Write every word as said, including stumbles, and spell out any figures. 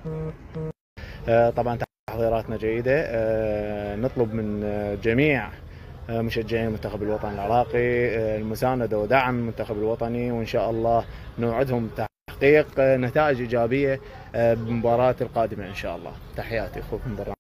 طبعا تحضيراتنا جيدة. نطلب من جميع مشجعين المنتخب الوطني العراقي المساندة ودعم المنتخب الوطني، وإن شاء الله نوعدهم تحقيق نتائج إيجابية بالمباراة القادمة إن شاء الله. تحياتي أخوكم برا.